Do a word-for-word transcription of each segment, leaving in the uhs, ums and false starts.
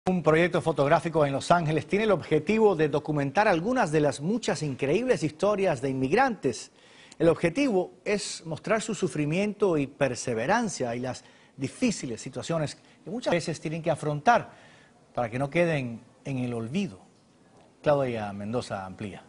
Un proyecto fotográfico en Los Ángeles tiene el objetivo de documentar algunas de las muchas increíbles historias de inmigrantes. El objetivo es mostrar su sufrimiento y perseverancia y las difíciles situaciones que muchas veces tienen que afrontar para que no queden en el olvido. Claudia Mendoza amplía.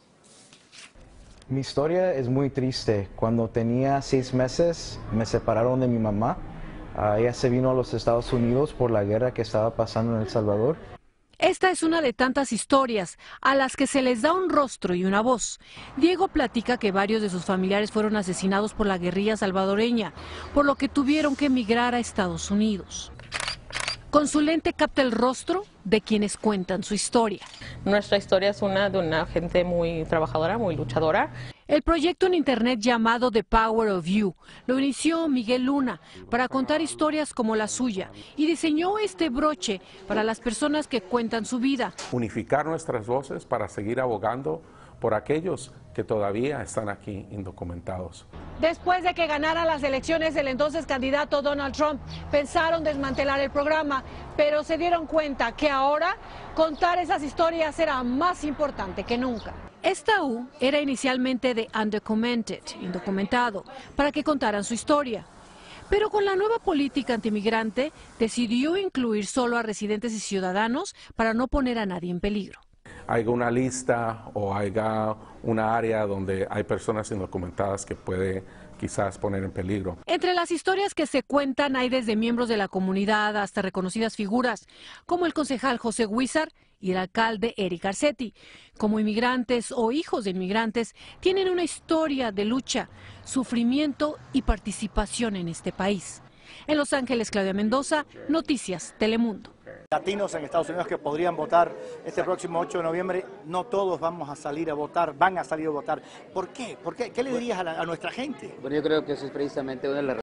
Mi historia es muy triste. Cuando tenía seis meses me separaron de mi mamá. Uh, ella se vino a los Estados Unidos por la guerra que estaba pasando en El Salvador. Esta es una de tantas historias a las que se les da un rostro y una voz. Diego platica que varios de sus familiares fueron asesinados por la guerrilla salvadoreña, por lo que tuvieron que emigrar a Estados Unidos. Con su lente capta el rostro de quienes cuentan su historia. Nuestra historia es una de una gente muy trabajadora, muy luchadora. El proyecto en internet llamado The Power of You lo inició Miguel Luna para contar historias como la suya y diseñó este broche para las personas que cuentan su vida. Unificar nuestras voces para seguir abogando por aquellos que todavía están aquí indocumentados. Después de que ganara las elecciones el entonces candidato Donald Trump, pensaron desmantelar el programa, pero se dieron cuenta que ahora contar esas historias era más importante que nunca. Esta U era inicialmente de undocumented, indocumentado, para que contaran su historia. Pero con la nueva política antimigrante decidió incluir solo a residentes y ciudadanos para no poner a nadie en peligro. Haya una lista o haya una área donde hay personas indocumentadas que puede quizás poner en peligro. Entre las historias que se cuentan hay desde miembros de la comunidad hasta reconocidas figuras, como el concejal José Huizar y el alcalde Eric Garcetti. Como inmigrantes o hijos de inmigrantes, tienen una historia de lucha, sufrimiento y participación en este país. En Los Ángeles, Claudia Mendoza, Noticias Telemundo. Latinos en Estados Unidos que podrían votar este próximo ocho de noviembre, no todos vamos a salir a votar, van a salir a votar. ¿Por qué? ¿Por qué? ¿Qué le dirías a, la, a nuestra gente? Bueno, yo creo que eso es precisamente una de las